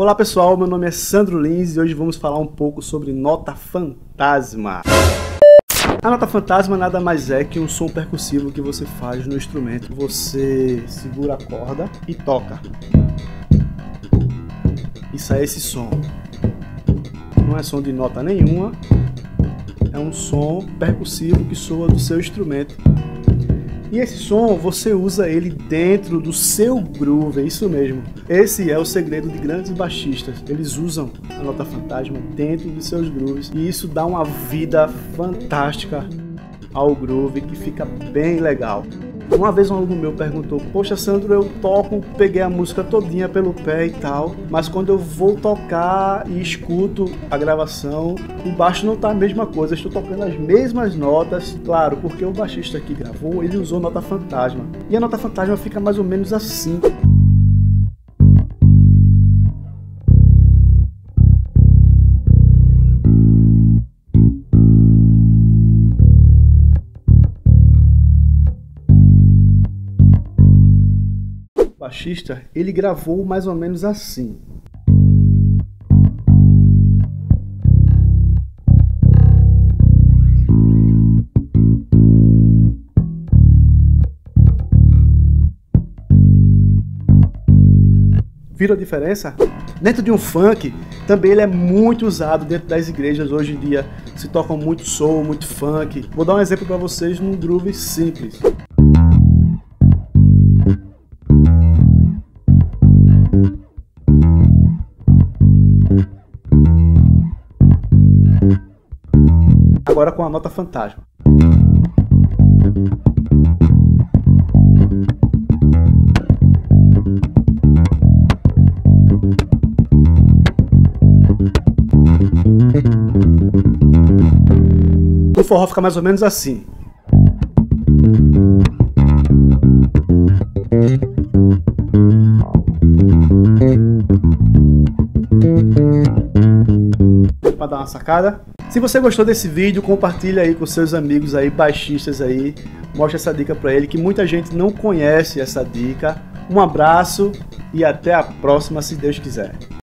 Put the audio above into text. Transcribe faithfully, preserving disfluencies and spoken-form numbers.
Olá pessoal, meu nome é Sandro Lins e hoje vamos falar um pouco sobre nota fantasma. A nota fantasma nada mais é que um som percussivo que você faz no instrumento. Você segura a corda e toca. E sai esse som. Não é som de nota nenhuma, é um som percussivo que soa do seu instrumento. E esse som você usa ele dentro do seu groove, é isso mesmo. Esse é o segredo de grandes baixistas. Eles usam a nota fantasma dentro de seus grooves e isso dá uma vida fantástica ao groove que fica bem legal. Uma vez um aluno meu perguntou: poxa Sandro, eu toco, peguei a música todinha pelo pé e tal, mas quando eu vou tocar e escuto a gravação, o baixo não tá a mesma coisa, eu estou tocando as mesmas notas. Claro, porque o baixista que gravou, ele usou nota fantasma, e a nota fantasma fica mais ou menos assim. O baixista, ele gravou mais ou menos assim. Viram a diferença? Dentro de um funk, também ele é muito usado dentro das igrejas. Hoje em dia se tocam muito soul, muito funk. Vou dar um exemplo para vocês num groove simples. Agora com a nota fantasma. O forró fica mais ou menos assim. Para dar uma sacada. Se você gostou desse vídeo, compartilha aí com seus amigos aí, baixistas aí. Mostra essa dica para ele, que muita gente não conhece essa dica. Um abraço e até a próxima, se Deus quiser.